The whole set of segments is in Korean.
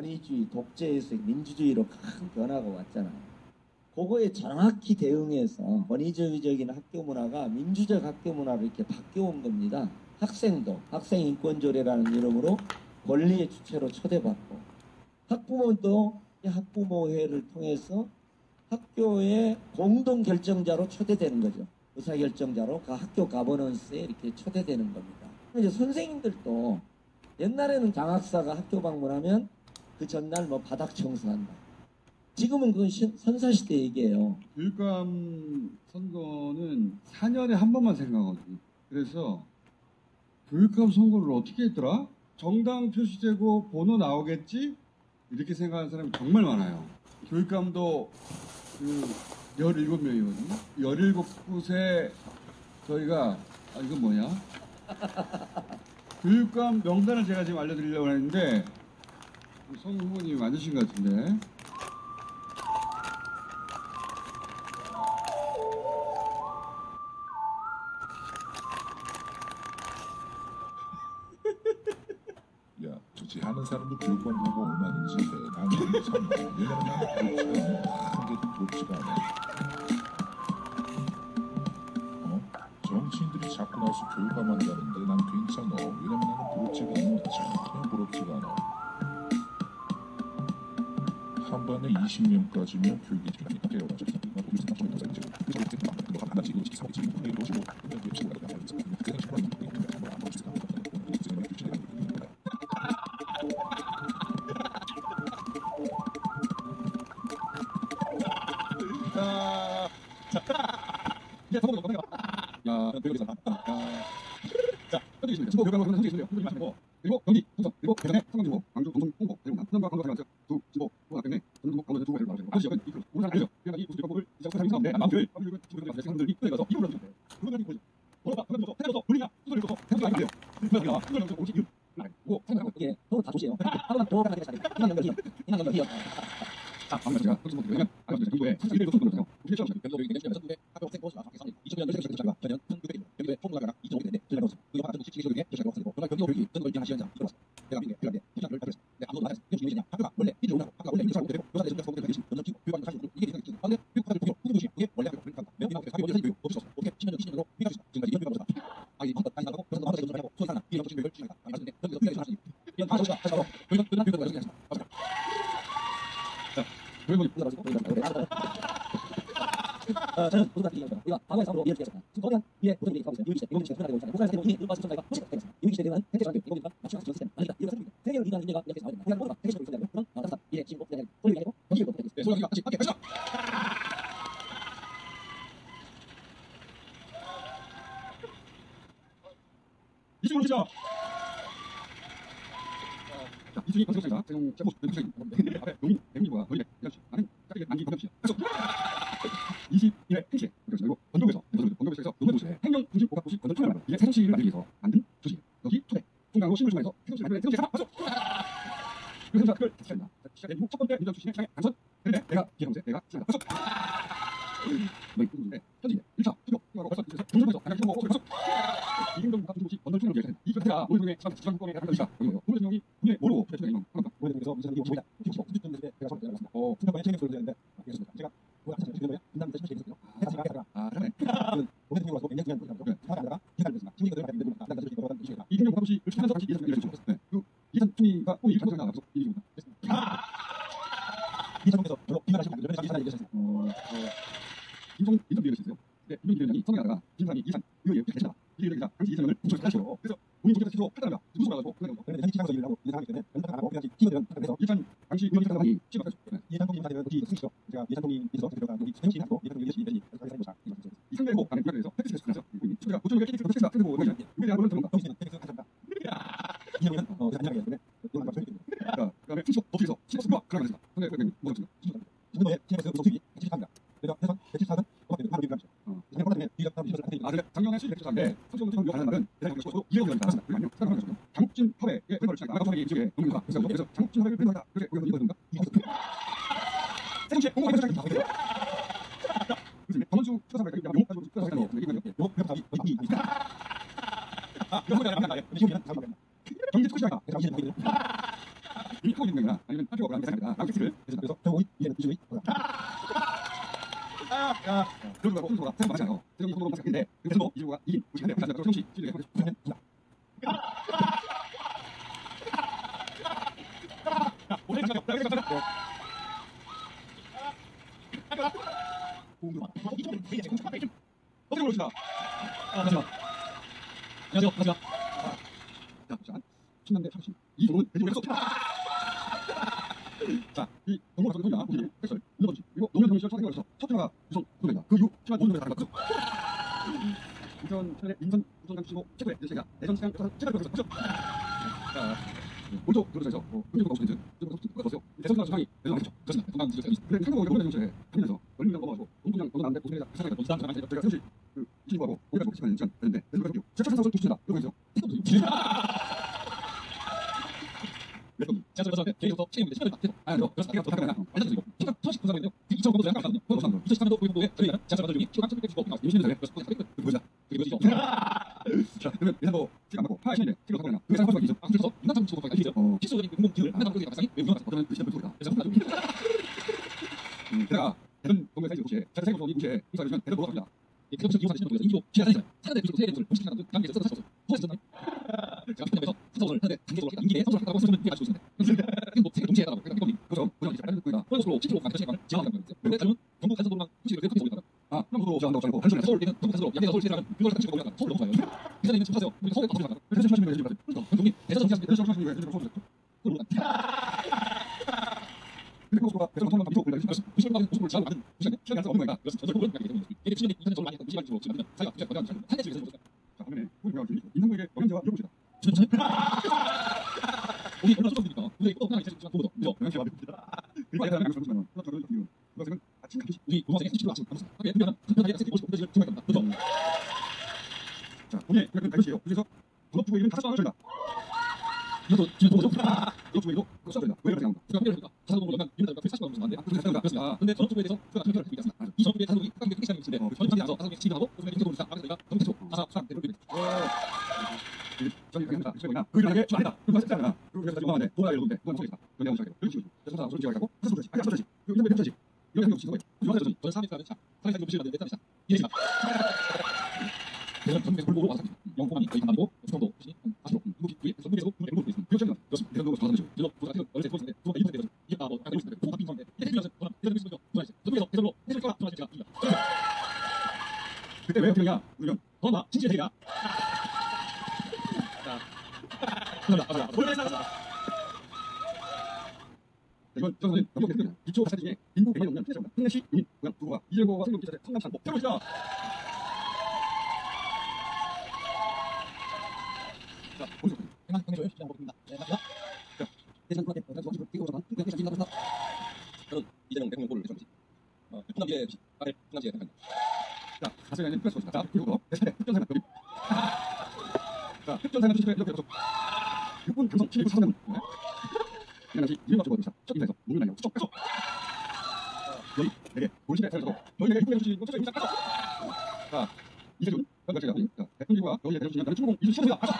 권위주의, 독재에서 민주주의로 큰 변화가 왔잖아요. 그거에 정확히 대응해서 권위주의적인 학교 문화가 민주적 학교 문화로 이렇게 바뀌어온 겁니다. 학생도 학생인권조례라는 이름으로 권리의 주체로 초대받고, 학부모도 이 학부모회를 통해서 학교의 공동 결정자로 초대되는 거죠. 의사결정자로 그 학교 가버넌스에 이렇게 초대되는 겁니다. 이제 선생님들도 옛날에는 장학사가 학교 방문하면 그 전날 뭐 바닥 청소한다. 지금은 그건 선사시대 얘기예요. 교육감 선거는 4년에 한 번만 생각하거든요. 그래서 교육감 선거를 어떻게 했더라? 정당 표시되고 번호 나오겠지? 이렇게 생각하는 사람이 정말 많아요. 교육감도 그 17명이거든요. 17곳에 저희가, 이건 뭐냐? 교육감 명단을 제가 지금 알려드리려고 했는데, 성 후보님이 만드신 것 같은데. 야, 도대체 하는 사람도 교육관 보고 얼마든지 해. 나는 참, 왜냐면 나는 부럽지가 한 개도 부럽지가 않아. 정치인들이 자꾸 나와서 교육감 한다는데 난 괜찮아. 왜냐면 나는 부럽지가 않아. 전혀 부럽지가 않아. 한 반에 20명까지면 교육이 되니까 데려가죠. 이제 성공도 못하네요. 야, 교육에서 자, 현재 진보 교육감으로 현재 있으세요. 홍보님 하시고, 그리고 경기, 홍성, 그리고 대전에 성남진보, 광주, 동성, 홍보, 대구남, 수원과 광주가 관련해서 두 진보 후보가 때문에 전북, 강원도 두 후보를 나오시고, 그 지역은 이끌어. 오늘 알죠? 그러니까 이 보수교육법을 이자고 사람이 사는데, 마음을 교육은 친구들이 사람들이 끌어가서 이걸로 하시면 돼요. 그거는 이거죠. 뭐가 그러면서 해서 돌리냐, 수소를 써서 해서 아니에요. 그래서 이걸 여기서 오시 이유. 뭐 생각하고 이게 서로 다 도시예요. 하루만 더 가게 되잖아요. 인간 연결 희역. 인간 연결 희역. 자, 방금 제가 현재 선거 되면 아까 전에 정부에 31일 선거 들어요. 이게 처음 경기도를 굉장히 전국의 학교 학생 버스가 학생 2000년 열세 시간 전과 전년 1900일 경기도의 총무가 2.5개 되는데 제가 넣었어요. 그 영화 전국 17개국에 조사가 왔어요. 정말 경기도 교육이 전국 인하 시연장 이끌어 왔어요. 내가 민계 필요한데 시장을 발표했어. 내가 아무도 말했어. 이것이 이미지냐? 학교가 원래 이제 오라고 학교가 원래 이제 살고 되고 교사들 전국 선거를 되시 점점 키고 교육하는 사실 이게 생각이 드는 그런데 교육하는 통일로 후보 도시 그게 원래 학교 그러니까 매우 민감하게 학교 원래 교육 없을 수 없어. 어떻게 10년 전 20년으로 회가 있어. 지금까지 이런 교육을 받았다. 아이 한껏 많이 나가고 교사도 한번씩 하고 소위 사나 이런 정신 교육을 추진하겠다. 말씀인데 여기서 필요해서 하시니 이런 다 저희가 다시 가고 교육은 교육을 가지고 있습니다. 자, 교육원이 가지고 저는 모두가 드리겠습니다. 우리가 과거의 싸움으로 이해를 했습니다. 지금 거대한 미래 도전이 가고 있어요. 이유기 시대, 이공기 시대가 끝나고 있잖아요. 국가의 세대로 이미 일반 시청자가 포식가 되겠습니다. 이유기 시대에 대한 hen태 전환, 이공기가 맞춤 학습 시스템 아니다. 이런 사실입니다. 세계를 리드하는 인재가 이렇게 나오게 됩니다. 우리가 모두가 세계적으로 있어야 되고 그런 따뜻한 미래, 지금, 미래, 소리가 아니고 경기를 못하게 되겠습니다. 소리가 같이 함께 가시죠. 이쪽으로 오시죠. 자, 이쪽이 건설사입니다. 세종 최고 연구소입니다. 앞에 용인 대문이고가 거리에 이렇게 나는 짜리게 안기 건설시야. 21회 행시에 그리고 번도에서 농업도시에서 행정 중심 복합 도시 건설 투자를 이게 세종시를 만들기 위해서 만든 도시. 여기 초대 중강로 신물 중에서 세종시 만드는 세종시 잡아 박수. 그 행사 그걸 같이 합니다. 시작된 이후 첫 번째 민정 출신의 시장에 당선. 그런데 내가 기회하면서 내가 시작한다. 박수. 뭐 이쁜데 현지 1차 투표 하고 벌써 이제서 중심에서 가장 신고 박수. 이행정 복합 도시 건설 투자를 위해서 이 전체가 우리 동네 지방권에 대한 것이다. 그런 오늘 대통령이 분명히 모르고 대통령이 한번 오늘 대통령에서 민정이 오십니다. 90분 때 제가 처음 들어봤습니다. 풍경권에 책임 소리를 했는데 알겠습니다. 제가 뭐야 지금 뭐야 분담 대신 있었어요. 제가 그러네. 오늘 대통령 와서 굉장히 중요한 거죠. 하지 않다가 기다리고 있습니다. 친구들을 가지고 있는 분담 대신 있었던 이슈입니다. 이행정 복합 도시 이렇게 하면서 같이 이해서 얘기를 해주셨어요. 네. 그 이해선 총리가 오늘 이렇게 하면서 나와서 얘기입니다. 이해선에서 별로 비난하시고 이런 이해선 얘기하셨어요. 인정 얘기를 했어요. 네, 이런 위원장이 선거하다가 김상이 이산 이거 얘기 했잖아. 이게 얘기가 당시 이산을 공천을 하시고 그래서 본인 공천에서 스스로 팔다가 무슨 소리 하고 그런 거. 그런데 당시 지방에서 일을 하고 이런 상황이기 때문에 연락을 하고 그냥 팀원들은 그래서 일단 당시 의원이 상당히 취업했죠. 이해산동님 사실은 이 승시죠. 제가 이해산동님께서 들어간 여기 세종시 하고 이해산동 일시 이것이 가게 사 이 상대고 가는 구간에서 팩트체크 그래서 친구가 고정을 깨끗이 팩트체크가 끝내고 이거에 대한 거는 들어본다. 정신은 팩트 가져다. 이념은 안녕하게 되는데 이런 걸 설명드립니다. 그다음에 순서 어떻게서 신호수가 그런 거였습니다. 근데 그게 뭐였습니까? 지금의 TMS 소수입이 174입니다. 그래서 174는 하루 비교합니다. 그냥 비교합니다. 근데 작년에 수입 174인데 선수원 지금 하는 말은 대장경 수고 200억이라니까 그게 아니요. 생각하는 거죠. 장국진 협회의 회벌을 시작한 아나운서에게 이쪽에 넘깁니다. 그래서 장국진 협회를 회벌하다. 그래서 여기서 이거 됩니까? 세종시에 공무원 회장이 나오게 돼요. 그렇지. 권원수 추가사가 있다. 용가지고 추가사가 있다. 얘기하면 요 회장이 어디 있다. 영어가 안 나요. 경제 특수시장이다. 이미 하고 있는 거냐? 아니면 학교 그러고 홍수가 생각 많지 않아요. 세종이 홍수가 많지 않는데 그래서 이주가 이긴 우리한테 우리한테 세종시 시주에 어떻게 모르시나? 안녕하세요. 안녕하세요. 자, 신난데 참시. 이 종은 대중에서 자, 이 동물 같은 경우는 우리 백설, 문어던지 그리고 노무현 정신을 선택해서 첫 회가 우선 구성됩니다. 그 이후 시간 5년을 다른 거죠. 2008년에 인선 우선 장치고 최고의 연세가 대전 시간 역사 최다 기록을 했죠. 자, 오른쪽 노르자에서 문제가 없으면 지금 똑같았어요. 대선 수상이 대전 안했죠. 그렇습니다. 건강 지적 서비스. 근데 한국어 노무현 정신에 관련해서 얼마나 넘어가고 동동양 너도 나는데 고생해서 그 사람이 어디다 저희가 세우시 그 친구하고 오히려 시간 시간 되는데 그래서 그렇게 제철 상상을 두시다 이러고 있어요. 제가 저래서 개인부터 책임을 시간을 맡겨서 그렇습니다. 더 하거나 완전 이거 생각 처식 분석인데요. 2009년도 약간 하거든요. 2013년도 우리 저희는 제가 중에 키로 3,695 나왔어요. 20년 전에 그래서 그게 뭐죠? 그게 뭐죠? 자, 그러면 예산도 시간 맞고 파시는데 키로 하거나 그 예산 확보가 있죠. 그래서 인간 참고 보니까 이죠. 실질적인 공공 기능을 하는 그게 발상이 매우 중요하다. 어떤 그 시간 분석이다. 그래서 제가 대전 동네 사이즈 도시에 자체 세금 소득이 도시에 공사를 주면 대전 돌아갑니다. 이 그것을 이용하는 시는 동네에서 인기도 지하산이잖아요. 사는데 그 세계 돈을 공식하는 단계에서 써서 사셨어요. 포스트잖아요. 제가 그때에서 사서를 하는데 단계적으로 인기에 사서를 하다고 쓰면 이해가 좋습니다. 뭐 세계 동시에 하다고 그러니까 이거님 그죠? 보장 기술 하는 거다. 그것으로 10km 가는 시간을 지하하는 거예요. 근데 다른 전국 간선도로만 굳이 이렇게 서울이다가 그럼 도로 지하한다고 하고 단순히 서울 우리는 전국 간선도로 야기가 서울 시내라면 그걸 같이 보면 서울 넘어가요. 부산에 있는 집 사세요. 우리 서울에 가서 가요. 그래서 40년 되지 마세요. 그럼 동이 대전 정시하시는 대전 정시하시는 거예요. 서울 그걸 근데 그거가 대전 성남 비교 올라가는 것은 무실과는 고속을 잘 만든 무실에 시간이 할 수 없는 거니까 그것은 저절 그런 이야기 때문에 이게 10년이 이전에 저를 많이 했던 무실만 주로 지금 사회가 굉장히 거대한 무실을 한 대씩 해서 자, 그러면 우리 배우가 인상부에게 영양제와 이어봅시다. 우리 얼마나 쏟아집니까? 근데 이거 그냥 이제 지금 보고도 그죠? 영양제와 이어봅시다. 그리고 아이가 나가서 그러면 그것은 이유 그것은 아침 간식 우리 고등학생의 수치로 아침 감사 하게 되면 불편하게 새끼 50 분까지 정말 됩니다. 그죠? 자, 오늘 그런 간식이에요. 그래서 본업주부에 있는 5만 원짜리다. 이것도 지금 보죠. 본업주부에도 그거 써야 된다. 왜 그렇게 나온다? 그러니까 필요합니까? 자산동으로 가면 유명한 40만 원 정도 하는데 그렇습니다. 근데 전업주부에 대해서 그가 특별히 드리지 않습니다. 이 전업주부의 자산동이 각각의 특기 시간이 있는데 전업주부에 나서 자산동이 지급하고 그중에 경제도로 시작 하게 되니까 경제소 아사 수상 대로 됩니다. 저희 가게입니다. 저희가 그 일하게 좀 아니다. 그거 했잖아. 그래서 요만한데 도라이를 놓는데 그건 소리다. 그건 내가 무시하게. 그렇지. 그래서 소리 지어가고 하서 소리지. 아까 소리지. 그 인상부에 해야지. 이런 생각 없이 거예요. 저는 3일 하면 차. 사회상 무시를 받는데 땀이다. 이해지마. 대전 전국에서 골고루 와서 영포함이 거의 반반이고 수성도 시니 40로 이곳이 위에 전국에서 눈에 일곱 있습니다. 그렇죠. 그렇습니다. 대전도 저하는 그래서 보다 지금 어렸을 때 보는데 두번 이웃에 대해서 이게 뭐 알고 있습니다. 또 바뀐 건데 이게 대전에서 대전에 있는 거죠. 전국에서 대전으로 해줄 거라 전화지 제가 그때 왜 어떻게 하냐? 그러면 더나 진실의 세계야. 자, 감사합니다. 이건 저는 영국 대표입니다. 기초 가사 중에 인구 100년 넘는 피해자입니다. 흥내시 유민 고향 부부가 이재호와 성경 기자재 성남 산복 태어나시다. 자, 보시죠. 행안경제조회 시장 보입니다. 네, 맞습니다. 자, 대전 군대 대전 비교조사관 국회 시장 진행합니다. 저는 이재명 대통령 꼴을 대통령이지. 충남지의 아래 충남지의 대통령. 자, 가세는 플러스 것입니다. 자, 그리고 대선의 특전사관 여기. 자, 특전사관 주식회 이렇게 해서 6분 금성 7분 4분. 그냥 다시 이름 맞추고 첫 인사에서 문을 날려 수적 가서 여기 4개 본식에 살려서 여기 4개 입구에 주시는 것처럼 인사 가서 자, 이세준 현관제가 아닌 대통령과 여기에 대해주시는 나는 충공 이수 시험이다 가서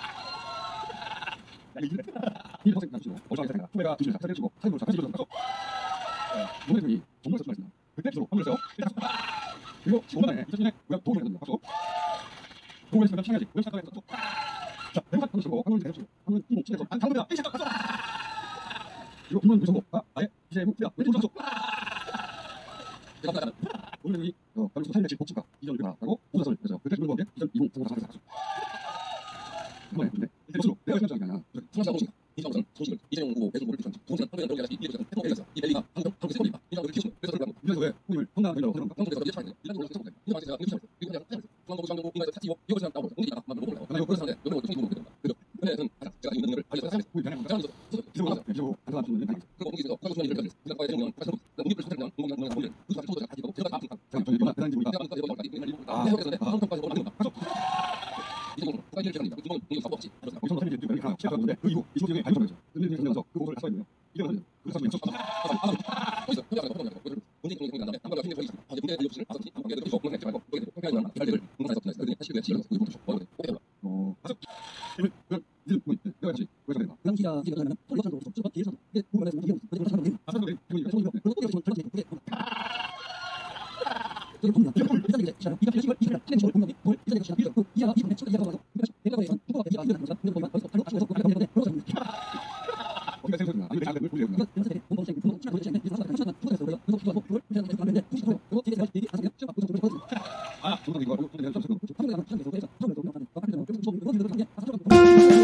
야, 이거 이 학생 남주시고 어장에 살다가 후배가 주시는 사를 주고 사인으로 사까지 이루어서 가서 노무현 대통령이 정말 설명했습니다. 그때 주로 한번 했어요. 그리고 15분 안에 이세준의 고향 도움을 했거든요. 가서 도움을 했으면 창야지 고향 창가에 가서 자, 대우산 한번 쓰고 한번 대주시고 한번 이모 집에서 안 당근이다 이 생각 가서 그리고 김원 의정부가 아예 이제 후야 왜 도전하소? 오늘 여기 방송 살인했지 복지가 이전 의견하고 보사설 그래서 그때 주는 건데 이전 2034에서 나갔어. 이번에 근데 이대로 내가 생각하는 게 아니야. 충남지가 보니까 이정부는 소식을 이재명 후보 대통령 모르기 전 동생 한국에 들어가서 이해를 해서 태동에서 이 랠리가 한국 세권입니다. 이정부를 키우시는 그래서 그런 이래서 왜 후임을 황당하게 하려고 하는 건가? 방송에서 이제 차이는 이런 걸로 해서 이런 말을 제가 이렇게 하고 그리고 그냥 중앙정부 중앙정부 인가에서 탁지고 이거 그냥 나오고 공직이 막 로고를 나오고 그래서 그런데 여기 어떻게 보고 그런가? 그죠? 근데 저는 제가 이 능력을 알려서 사실 후임 변하는 자 건가? 기소 안전한 분들은 당했어. 그리고 공직에서 과거 수많이 이렇게 우리가 과거에 대통령 과거 공직을 선택한 공공장 공공장 무슨 말을 쳐도 가지고 제가 다 아프니까 저는 이거만 대단히 모르다. 내가 보니까 이거 말까지 맨날 일본 해석했는데 방송까지 뭘 하는 건가? 이정부는 국가 일을 기관입니다. 이정부는 공직 사법 없이 그렇습니다. 거기서 살인했지 두 명이 하나 취약했는데 그 이후 이소 중에 발표를 했어. 근데 전면서 그 보고를 하서 있네요. 이거는 그래서 그냥 쳤어. 거기서 그냥 문재인 대통령이 간다면 한번더 힘든 적이 있습니다. 문재인 대통령이 아서지 한번에 대해서 없는 게 말고 여기 평가하는 날 이랄들 공사에서 끝났어요. 그러니 사실 그게 지금 우리 보죠. 뭐라고 그래? 가서 이제 뭐 내가 같이 그래서 내가 그 당시야 지금 그러면 털려서 좀 뒤에서 내 부분에서 이게 어디 걸어 사는 게 아사도 우리 그리고 또 이렇게 전체 그게 어디가 생각나? 아니 왜 잘못 모르겠나? 아, 저도 이거